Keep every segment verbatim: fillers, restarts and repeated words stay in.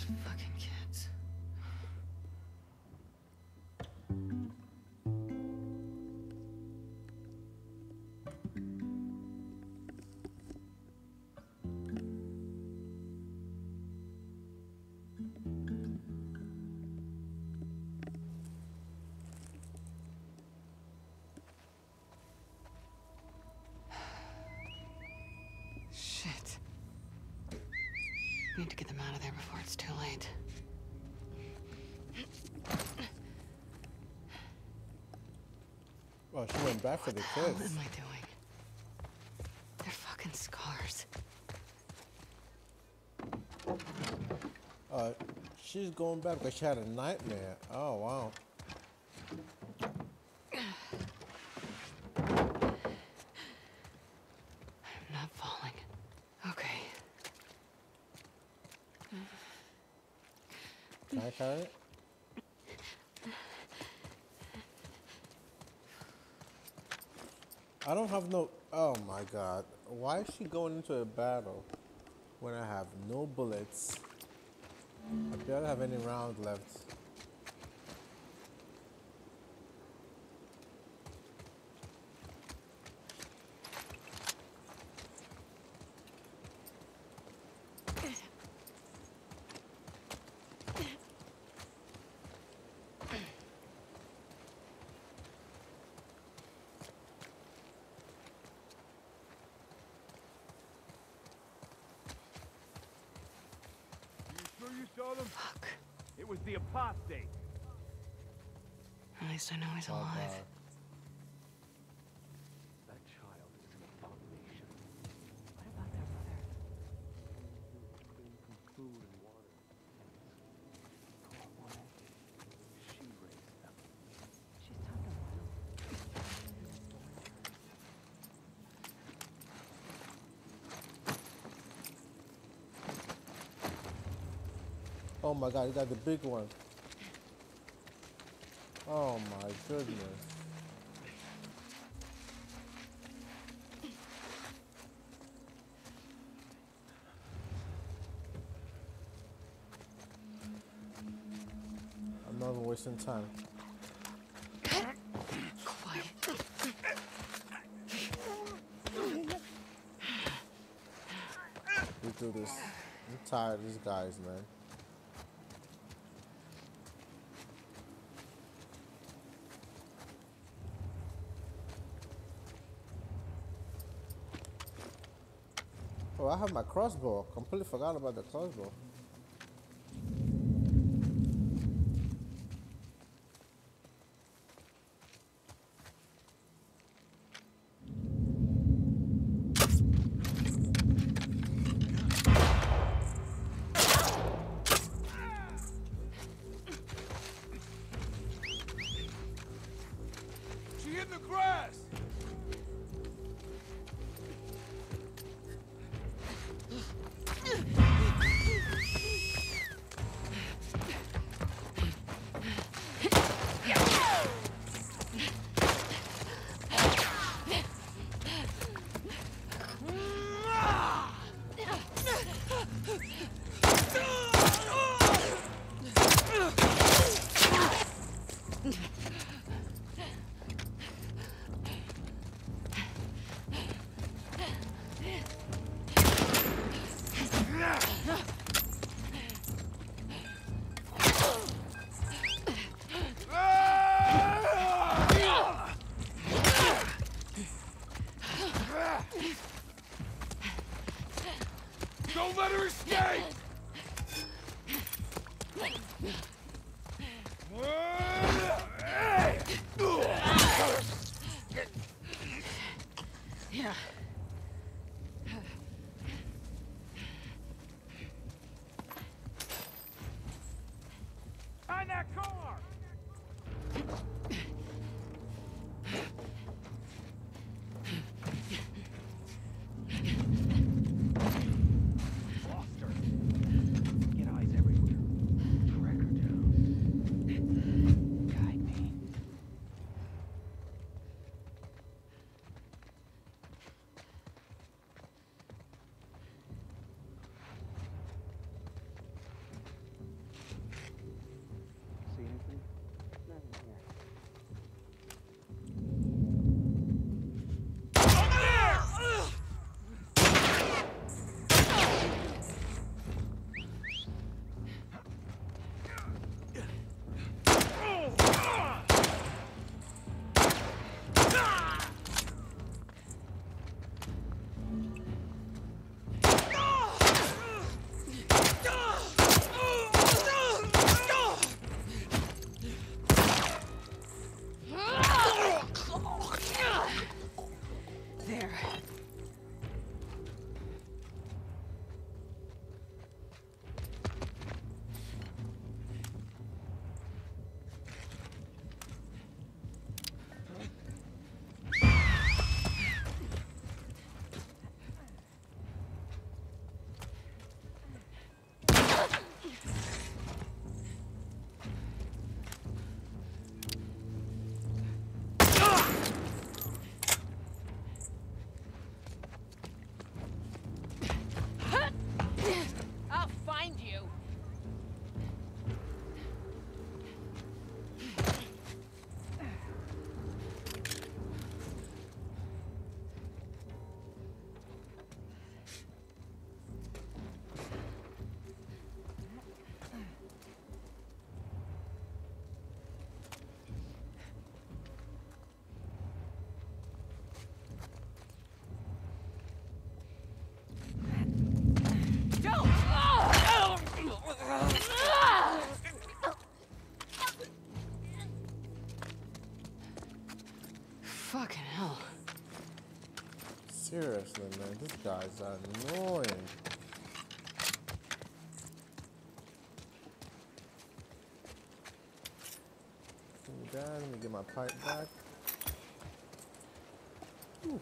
fucking kids. Shit. Need to get them out of there before it's too late. Oh, she went back for the What the hell kids. am I doing? They're fucking scars. Uh, she's going back because she had a nightmare. Oh, wow. I'm not falling. Okay. Can I carry it? I don't have no... Oh, my God. Why is she going into a battle when I have no bullets? I barely have any rounds left. You sure you saw them? Fuck. It was the apostate. At least I know he's Oh, alive. God. That child is an abomination. What about their mother? Clean from food and water. Poor woman. She raised them. She's time to run. Oh, my God. You got the big one. Oh, my goodness. I'm not even wasting time. Quiet. We do this. I'm tired of these guys, man. Oh, I have my crossbow. Completely forgot about the crossbow. She in the grass! Don't let her escape! Yeah. On that car! Lost her. Get eyes everywhere. Track her down. Guide me. Seriously, man, this guy's annoying. Give me that. Let me get my pipe back. Whew.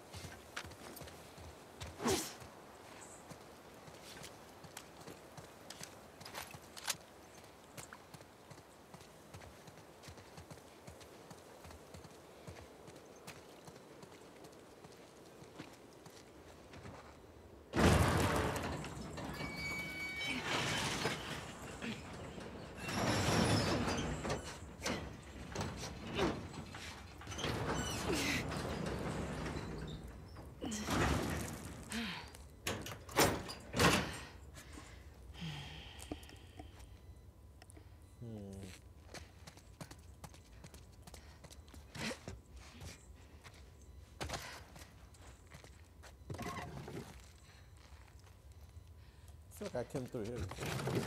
I feel like I came through here before.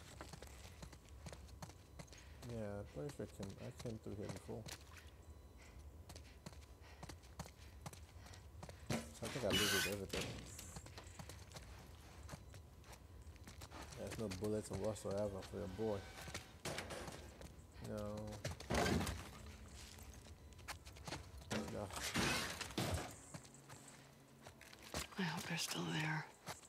Yeah, I'm pretty sure I came, I came through here before. So I think I looted everything. There's no bullets whatsoever for your boy. No. No. I hope they're still there.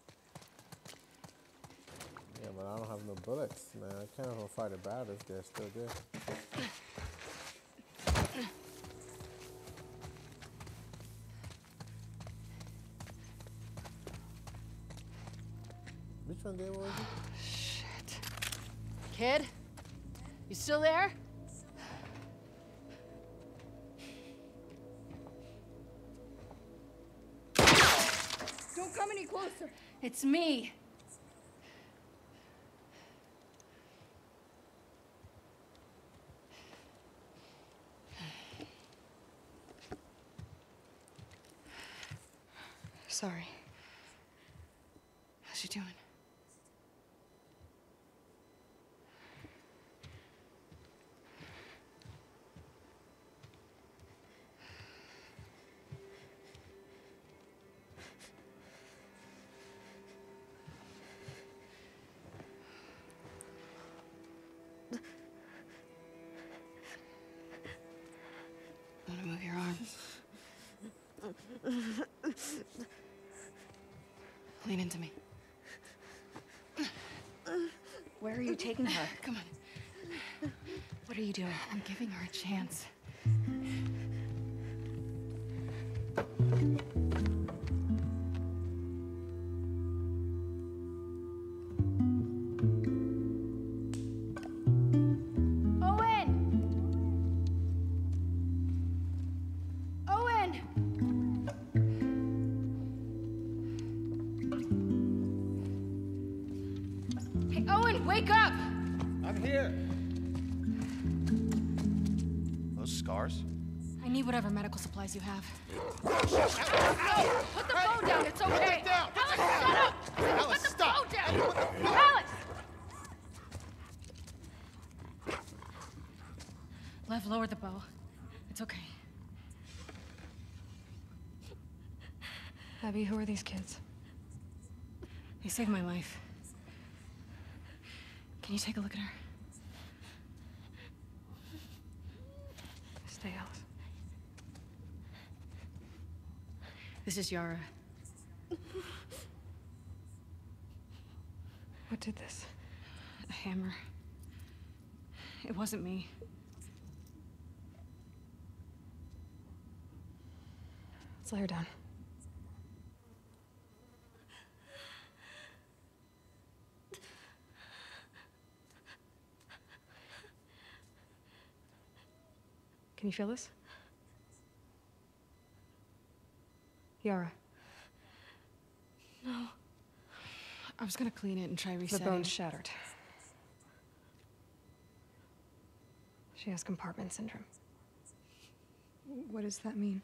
Yeah, but I don't have no bullets, man. I can't even fight a battle if they're still there. Which one there was it? Shit. Kid? You still there? Don't come any closer. It's me. Sorry. How's she doing? Want to move your arm? Lean into me. Where are you taking her? Come on. What are you doing? I'm giving her a chance. Wake up! I'm here. Those scars? I need whatever medical supplies you have. Ow! Put the phone down, it's okay! Put it down! Alex, shut up! Alice, Put the stop! phone down! Put the- Alex! Lev, lower the bow. It's okay. Abby, who are these kids? They saved my life. Can you take a look at her? Stay, Alice. This is Yara. What did this? A hammer. It wasn't me. Let's lay her down. Can you feel this? Yara. No. I was gonna clean it and try resetting. The bone's shattered. She has compartment syndrome. What does that mean?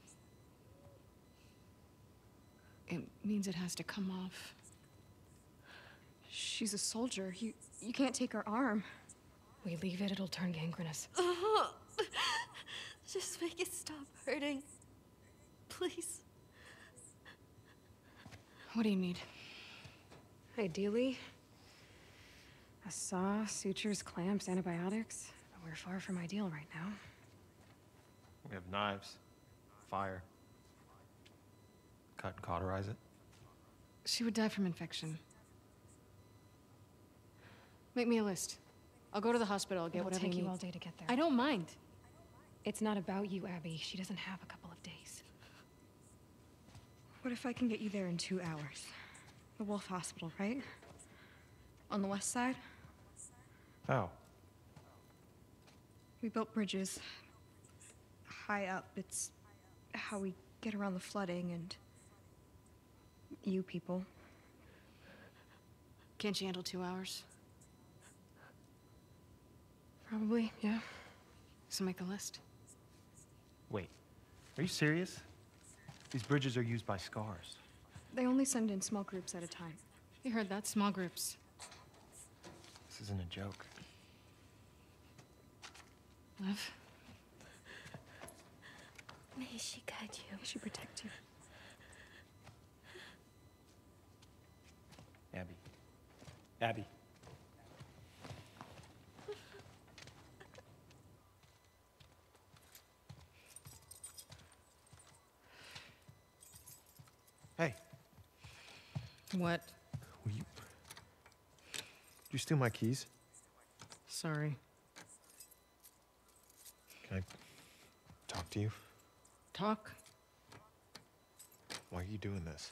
It means it has to come off. She's a soldier. You you can't take her arm. We leave it, it'll turn gangrenous. Just make it stop hurting. Please. What do you need? Ideally, a saw, sutures, clamps, antibiotics. But we're far from ideal right now. We have knives, fire. Cut and cauterize it. She would die from infection. Make me a list. I'll go to the hospital, I'll get It'll whatever take you you need. all day to get there. I don't mind. It's not about you, Abby. She doesn't have a couple of days. What if I can get you there in two hours? The Wolf Hospital, right? On the west side? How? We built bridges high up. It's how we get around the flooding and you people. Can't you handle two hours? Probably, yeah. So make a list. Wait, are you serious? These bridges are used by scars. They only send in small groups at a time. You heard that, small groups. This isn't a joke. Liv? May she guide you. May she protect you. Abby. Abby. Hey, What? will you... Did you steal my keys? Sorry. Can I talk to you? Talk? Why are you doing this?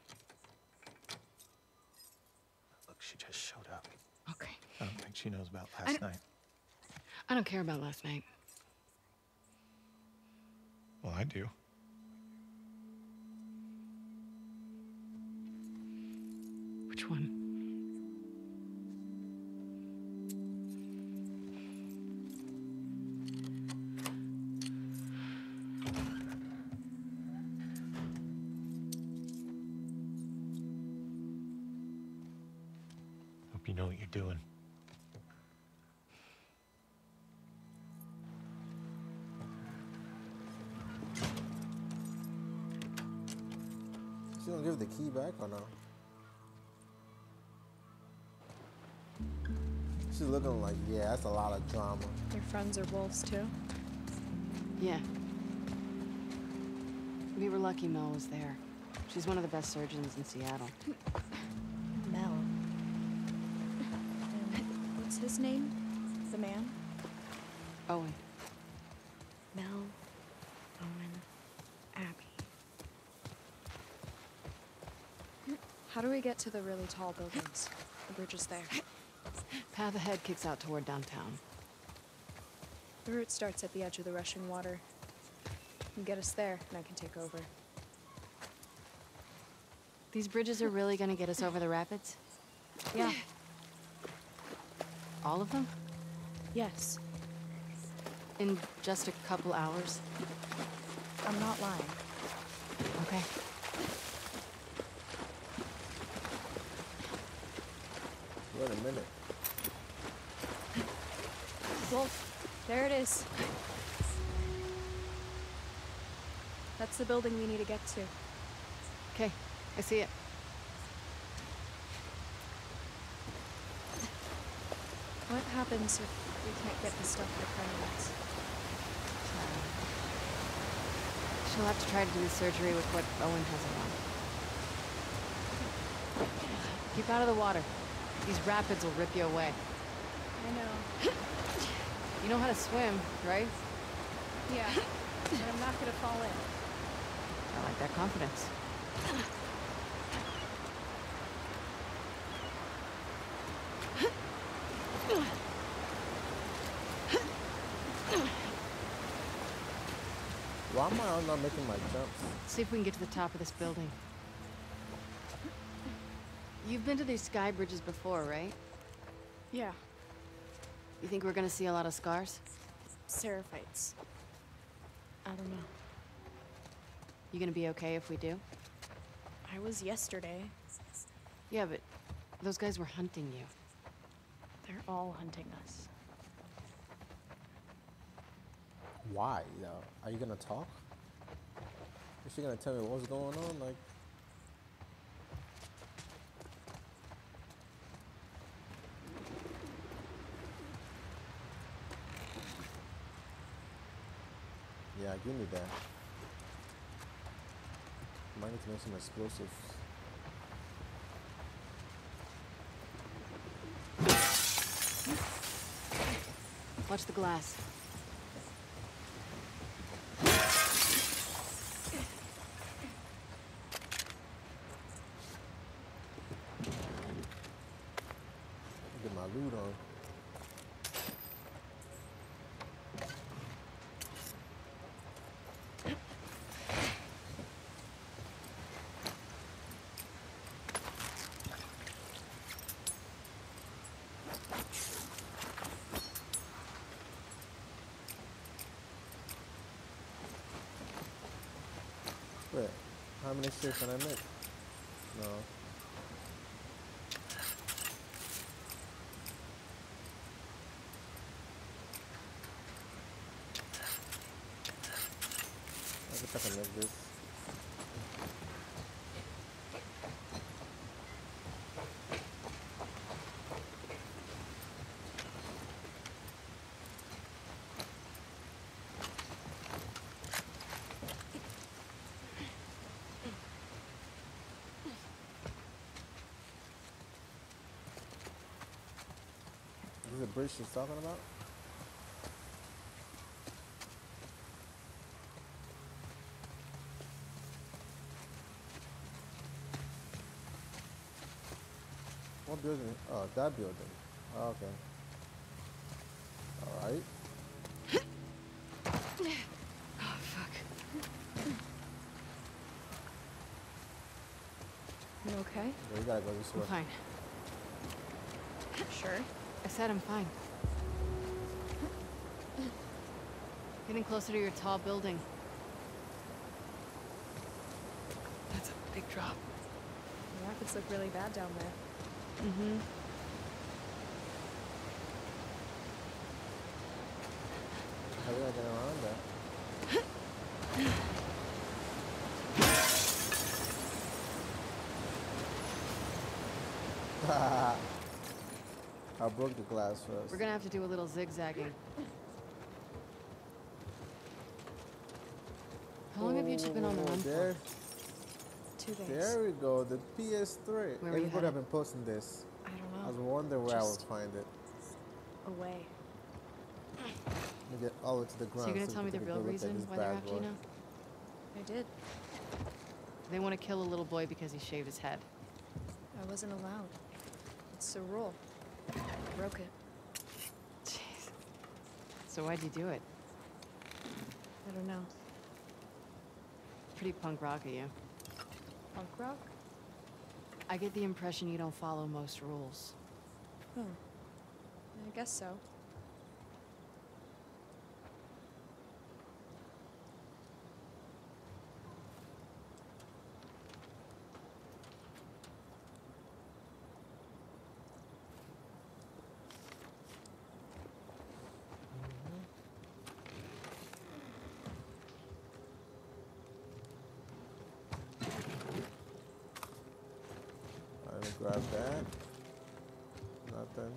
Look, she just showed up. Okay. I don't think she knows about I last don't- night. I don't care about last night. Well, I do. Which one? Hope you know what you're doing. She gonna give the key back or no? She's looking like, yeah, that's a lot of drama. Your friends are wolves too? Yeah. We were lucky Mel was there. She's one of the best surgeons in Seattle. Mel. And what's his name? The man? Owen. Mel, Owen, Abby. How do we get to the really tall buildings? The bridge is there. Path ahead kicks out toward downtown. The route starts at the edge of the rushing water. You get us there, and I can take over. These bridges are really gonna get us over the rapids? Yeah. All of them? Yes. In just a couple hours? I'm not lying. Okay. Wait a minute. Wolf, there it is. That's the building we need to get to. Okay, I see it. What happens if we can't get the stuff the Crown needs? She'll have to try to do the surgery with what Owen has around. Keep out of the water. These rapids will rip you away. I know. You know how to swim, right? Yeah, but I'm not gonna fall in. I like that confidence. Why am I not making my jumps? See if we can get to the top of this building. You've been to these sky bridges before, right? Yeah, You think we're gonna see a lot of scars? Seraphites. I don't know. You gonna be okay if we do? I was yesterday. Yeah, but those guys were hunting you. They're all hunting us. Why, though? Are you gonna talk? Is she gonna tell me what's going on? Like, Yeah, give me that. Might need to make some explosives. Watch the glass. Get my loot on. Wait, how many shifts can I make? No. I guess I can make this. This is the bridge she's talking about? What building? Oh, that building. Oh, okay. Alright. Oh, fuck. You okay? Yeah, you gotta go this I'm way. fine. Sure. I said I'm fine. Getting closer to your tall building. That's a big drop. The rapids look really bad down there. Mm-hmm. How do I get around that? I broke the glass first. We're gonna have to do a little zigzagging. How long have you two been on the run there, for? Two days. There we go, the P S three. Where were you Everybody headed? have been posting this. I don't I know. was wondering where I would Just- find it. Away. Let me get all the way to the ground. So you're gonna we tell me can the take a real good look at reason this why they're bad after you boy. now? I did. They want to kill a little boy because he shaved his head. I wasn't allowed. It's a rule. I broke it. Jeez. So why'd you do it? I don't know. Pretty punk rock of you. Punk rock? I get the impression you don't follow most rules. Hmm. I guess so. Let me grab that. Nothing.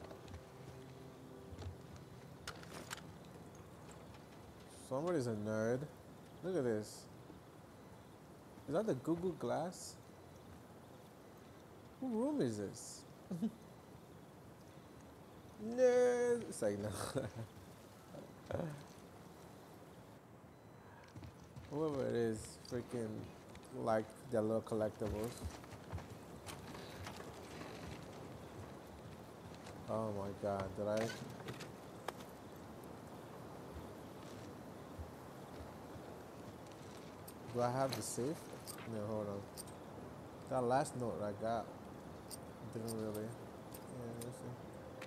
Somebody's a nerd. Look at this. Is that the Google Glass? What room is this? Nerd. It's like, no. Whoever it is, freaking like their little collectibles. Oh my god, did I? Do I have the safe? No, hold on. That last note I got didn't really. Yeah, let me see.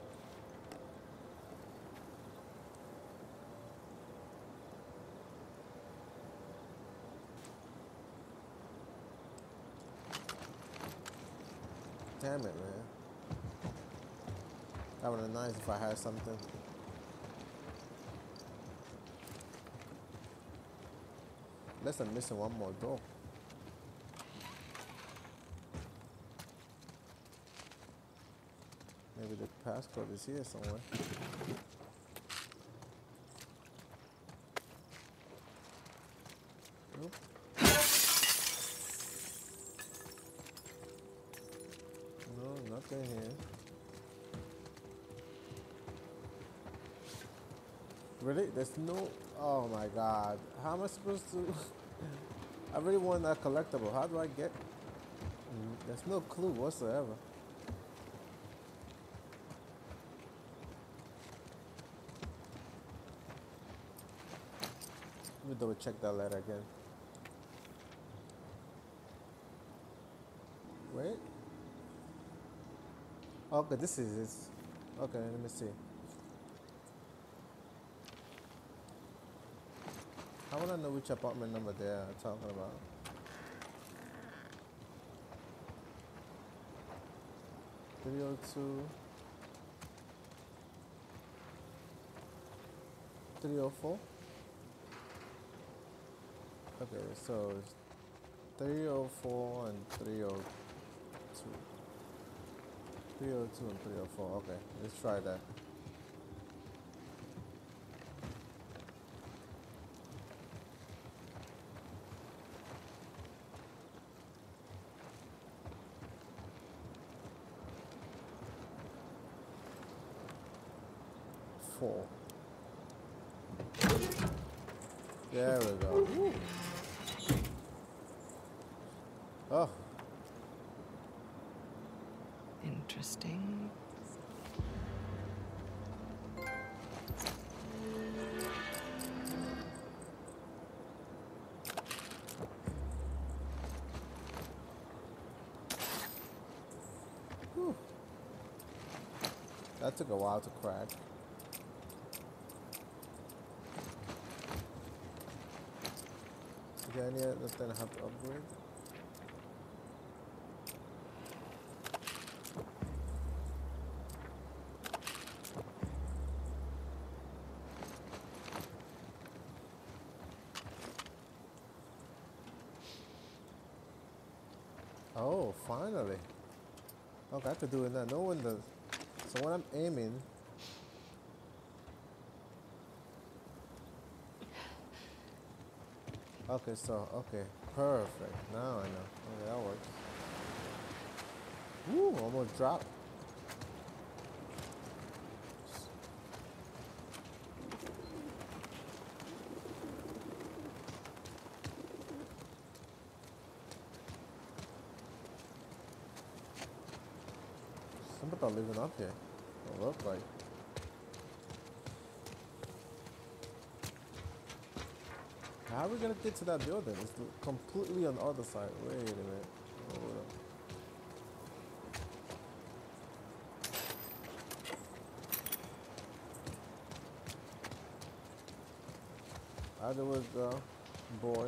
Damn it, man. That would have been nice if I had something. Unless I'm missing one more door. Maybe the passcode is here somewhere. nothing here. Really? There's no. Oh my god. How am I supposed to? I really want that collectible. How do I get? Mm, There's no clue whatsoever. Let me double check that letter again. Wait. Okay, this is it. Okay, let me see. I want to know which apartment number they are talking about. three oh two. three oh four? Okay, so it's three oh four and three oh two. three oh two and three oh four. Okay, let's try that. Four. There we go. Woo. Oh, Interesting. that took a while to crack. Is there any other thing I have to upgrade? Oh, finally. Okay, I have to do it now. No one does. So when I'm aiming, okay, so okay, perfect. Now I know. Okay, that works. Woo, almost dropped. Some people are living up here. It look like. How are we gonna get to that building? It's completely on the other side. Wait a minute. Hold up. How do we go, boy?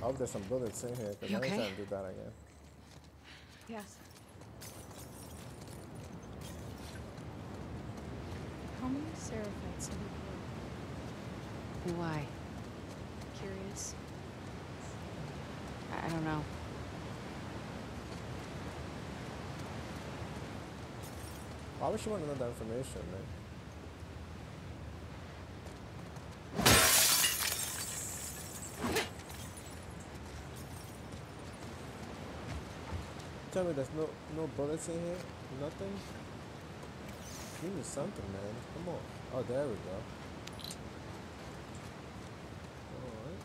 I hope there's some bullets in here, because You I ain't okay? trying to do that again. Yes. How many seraphites have you killed? Why? Curious. I, I don't know. Why would she want to know that information, man? Tell me there's no no bullets in here? Nothing? Give me something, man. Come on. Oh, there we go. Alright.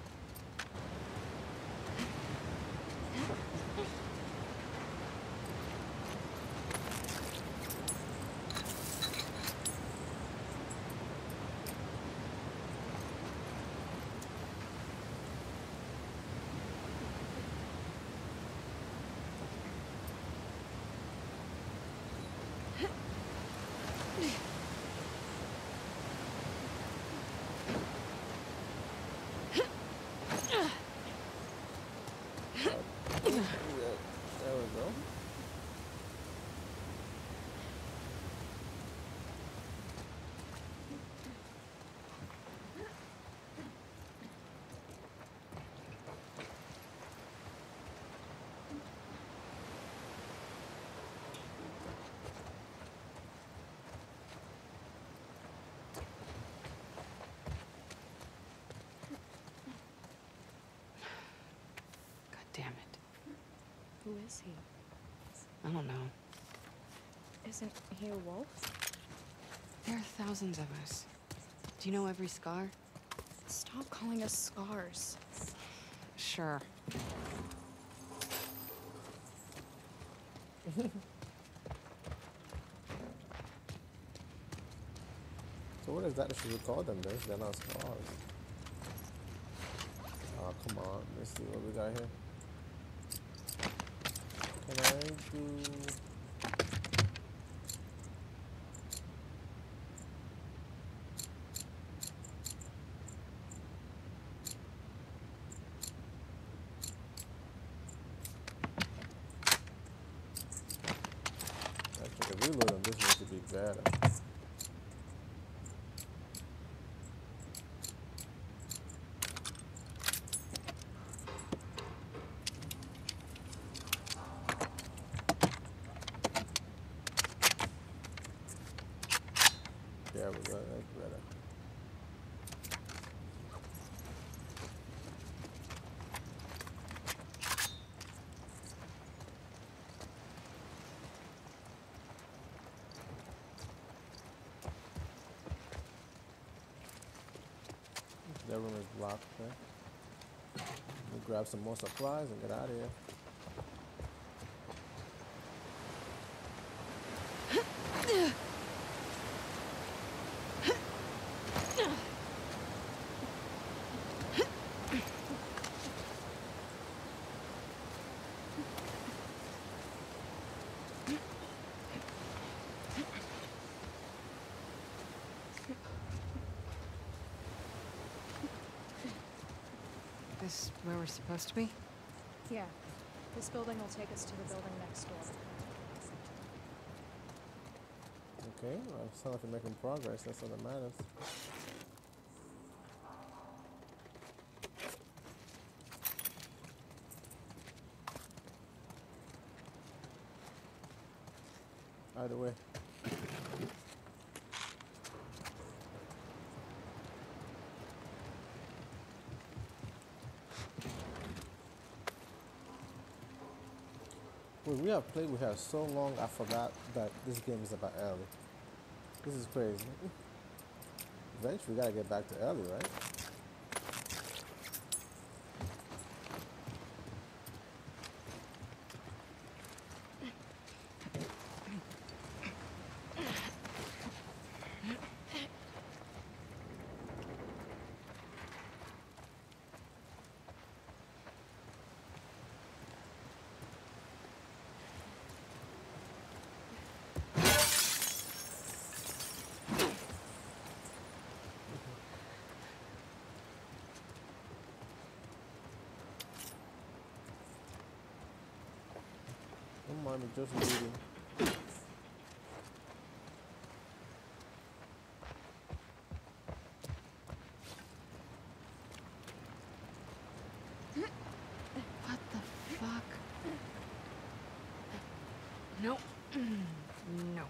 There we go. God damn it. Who is he? I don't know. Isn't he a wolf? There are thousands of us. Do you know every scar? Stop calling us scars. Sure. So what exactly should we call them this? They're not scars. Oh, come on. Let's see what we got here. Can I do... Actually, the reload on this needs to be better. There we go, that's better. That room is blocked, okay? We'll grab some more supplies and get out of here. This where we're supposed to be? Yeah. This building will take us to the building next door. Okay, well, it sounds like we're making progress, that's all that matters. Either way. When we have played with her so long, I forgot that this game is about Ellie. This is crazy. Eventually, we gotta get back to Ellie, right? I'm just reading. What the fuck? No. No.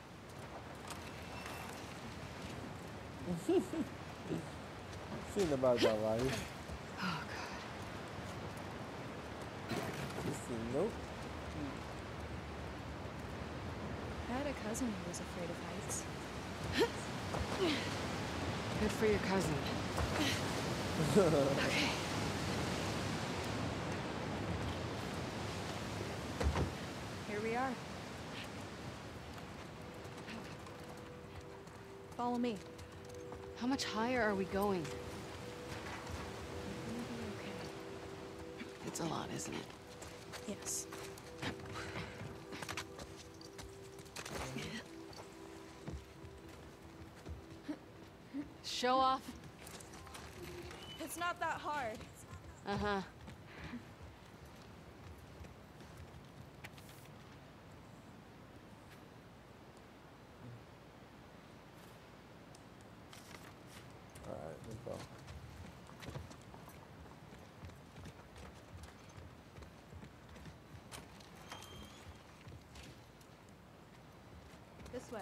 Seen about that life. Oh, God. Listen, nope. I had a cousin who was afraid of heights. Good for your cousin. Okay. Here we are. Follow me. How much higher are we going? You're gonna be okay. It's a lot, isn't it? Yes. Show off. It's not that hard. Uh-huh. Alright, let's go. This way.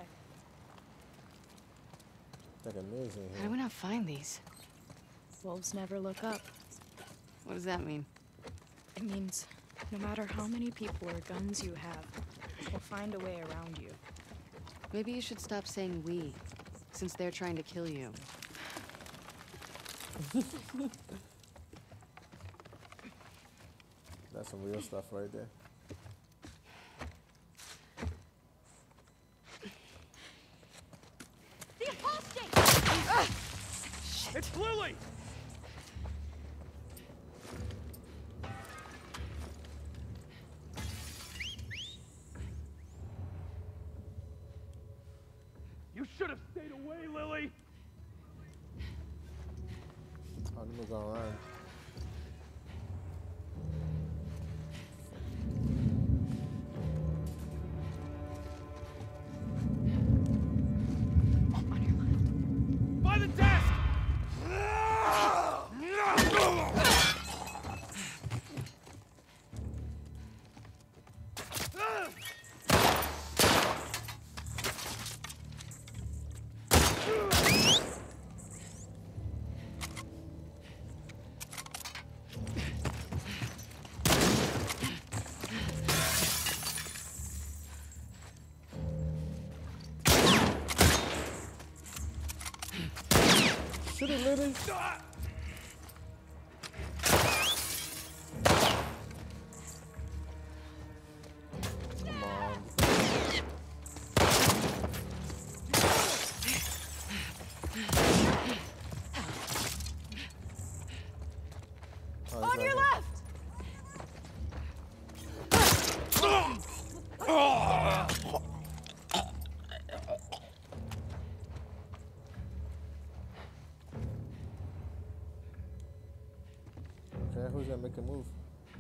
It's like amazing How do here. we not find these? Wolves never look up. What does that mean? It means no matter how many people or guns you have, we'll find a way around you. Maybe you should stop saying we, since they're trying to kill you. That's some real stuff right there. The apostate! It's Lily! You should have stayed away, Lily! Oh, let me go around. On your left. By the desk! Shoot it, lady. Come on. Oh, On your left! Okay, who's gonna make a move?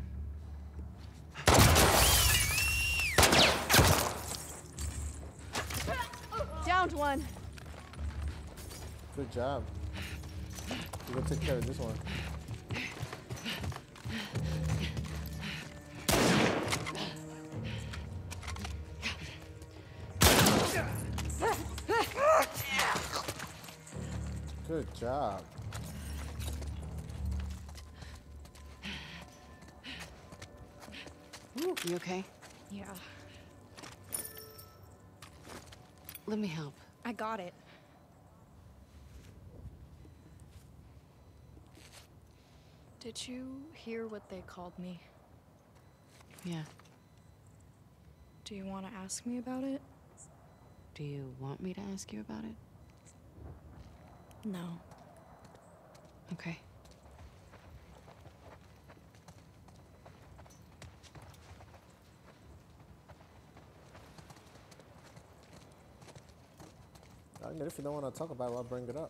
Downed one. Good job. You go take care of this one. Good job. You okay? Yeah, Let me help. I got it. Did you hear what they called me? Yeah. Do you want to ask me about it? Do you want me to ask you about it? No. Okay. I mean, if you don't want to talk about it, I'll bring it up.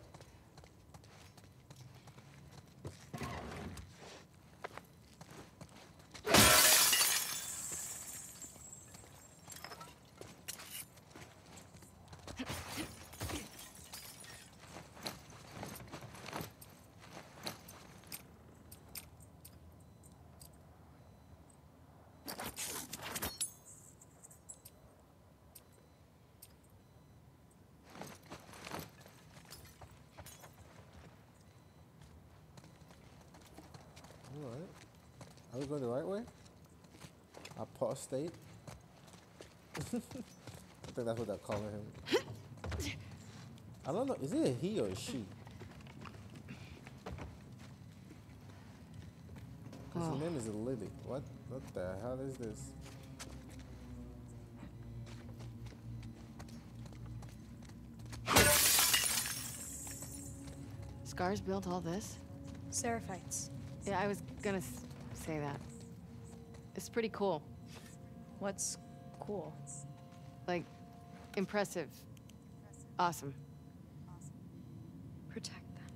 Alright. Are we going the right way? Apostate? I think that's what they're calling him. I don't know. Is it a he or a she? Because Oh. his name is Lily. What? What the hell is this? Scars built all this? Seraphites. Yeah, I was gonna s- say that. It's pretty cool. What's cool? Like, impressive. Awesome. Protect them.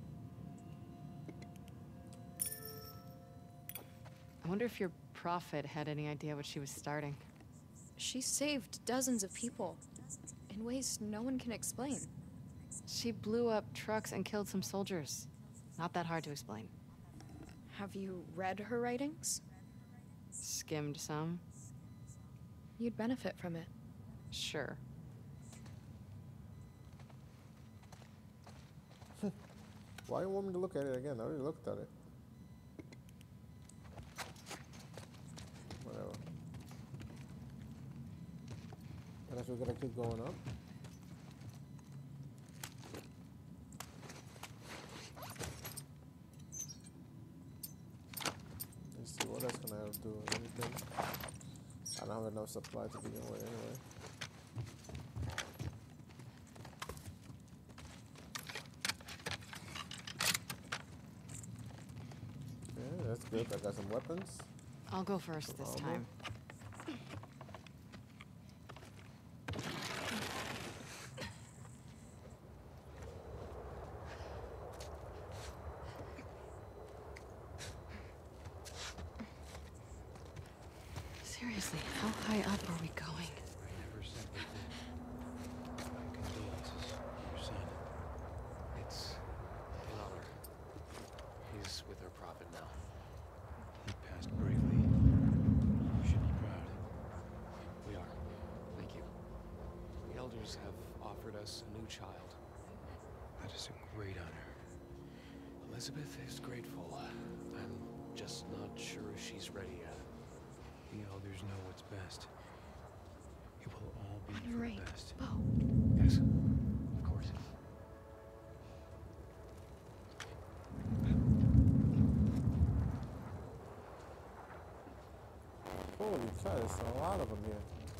I wonder if your prophet had any idea what she was starting. She saved dozens of people in ways no one can explain. She blew up trucks and killed some soldiers. Not that hard to explain. Have you read her writings? Skimmed some? You'd benefit from it. Sure. Why do you want me to look at it again? I already looked at it. Whatever. I guess we're gonna keep going up. Let's see, what else can I do? Anything? I don't have enough supply to begin with anyway. Yeah, that's good. I got some weapons. I'll go first this Armor. time. Seriously, how high up are we going? I never said we did. My condolences, your son. It's an honor. He's with our prophet now. He passed bravely. You should be proud. We are. Thank you. The elders have offered us a new child. That is a great honor. Elizabeth is grateful. I'm just not sure she's ready yet. The elders know what's best. It will all be On for your the right. best. Bo. Yes, of course. Holy cow, there's a lot of them here.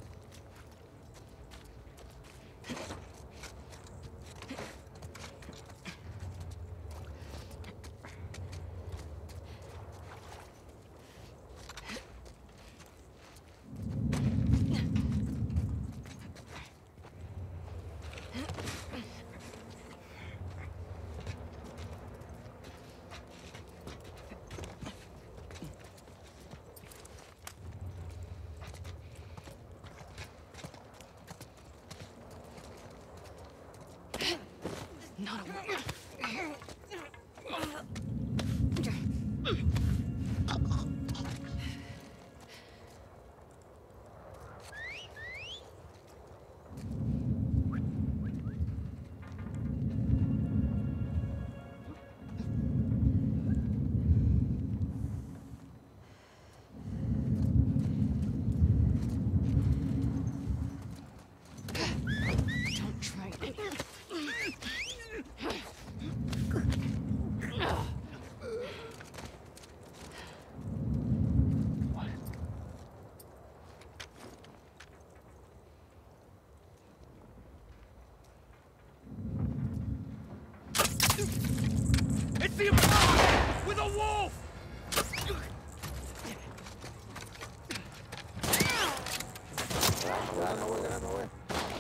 Not a word. Don't try it. What? It's the Apollo with a wolf! Get out of my way, get out of my way.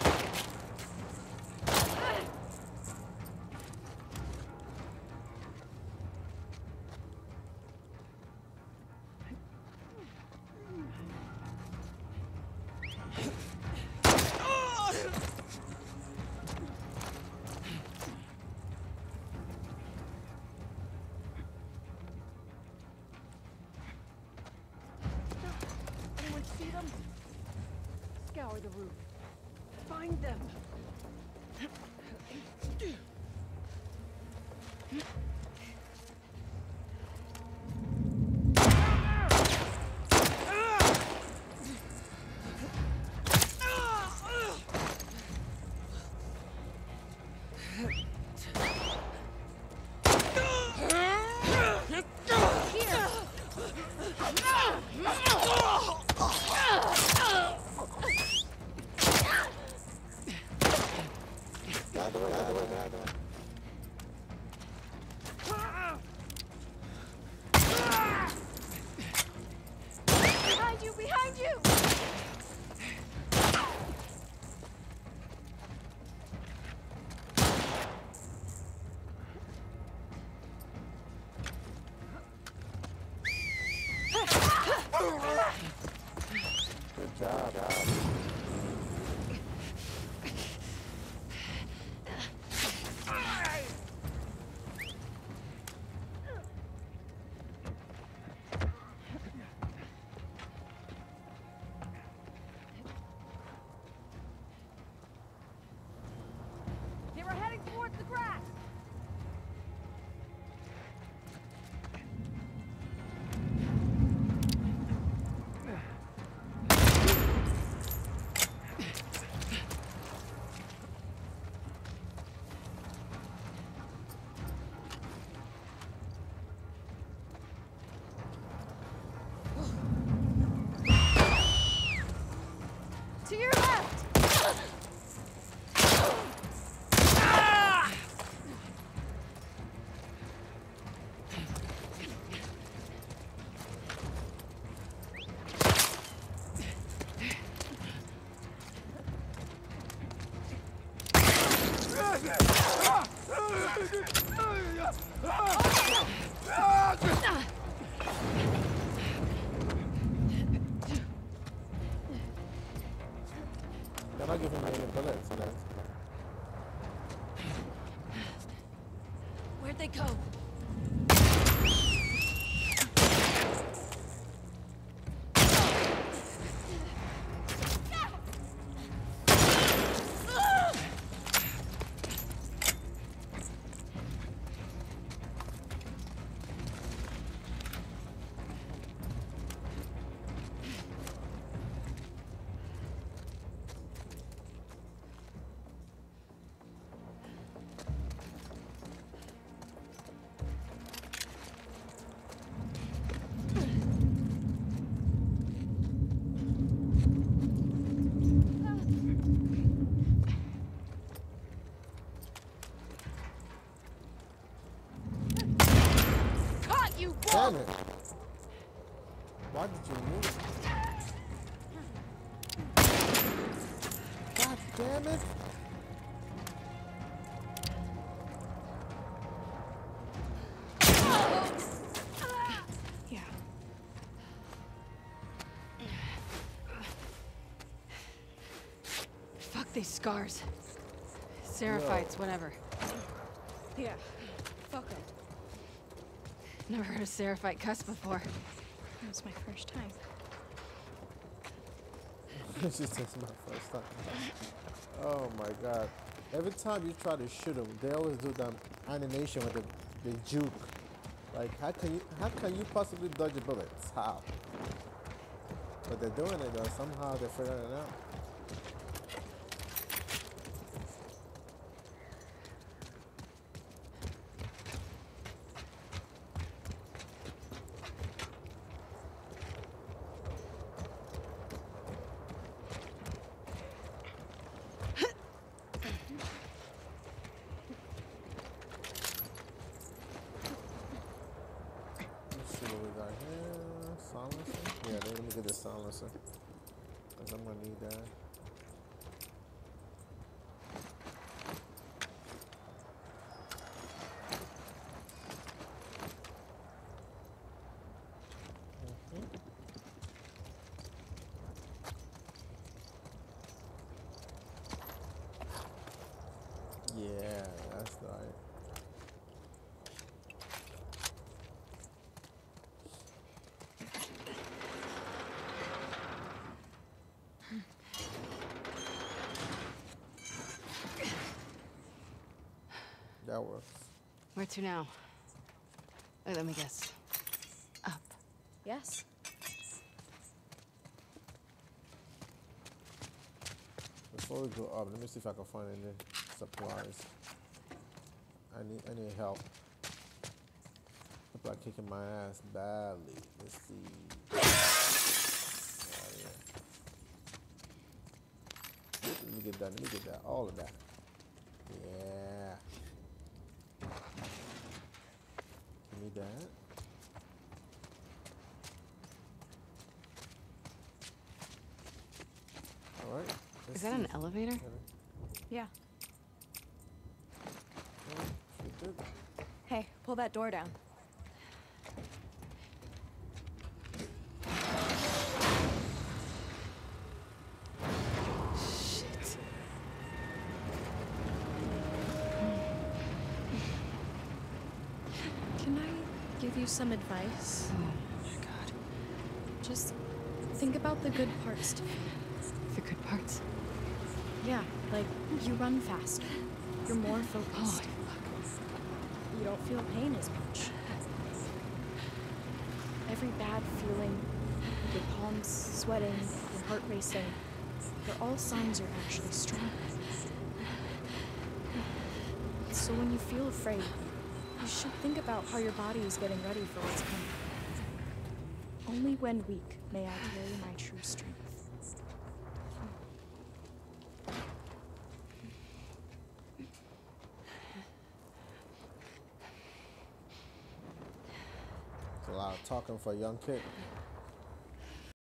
Anyone see them? Scour the roof. Find them. Behind you! Behind you! Good job. They were heading towards the grass! To your left! They're not giving me any bullets, man. Where'd they go? Caught you, Damn it! Why did you move? God damn it! Yeah. Fuck these scars. Seraphites, whatever. Yeah. Fuck 'em. Never heard a Seraphite cuss before. That was my first time. This is just my first time. Oh my god. Every time you try to shoot them, they always do that animation with the, the juke. Like, how can you how can you possibly dodge the bullets? How? But they're doing it though. Somehow they're figuring it out. Let's see what we got here. Silencer? Yeah, let me get the silencer. Because I'm going to need that. Mhm. Yeah, that's right. That works. Where to now? Wait, let me guess. Up. Yes. Before we go up, let me see if I can find any supplies. I need I need help. People are kicking my ass badly. Let's see. Oh, yeah. Let me get that. Let me get that. All of that. Yeah. Give me that. All right. Is that an elevator? Yeah. Oh, she did. Hey, pull that door down. Can I give you some advice? Oh my god. Just think about the good parts to me. The good parts? Yeah, like you run faster. You're more Oh, focused. You don't feel pain as much. Every bad feeling, your palms sweating, your heart racing, they're all signs you're actually strong. So when you feel afraid, you should think about how your body is getting ready for what's coming. Only when weak may I carry my true strength. It's a lot of talking for a young kid.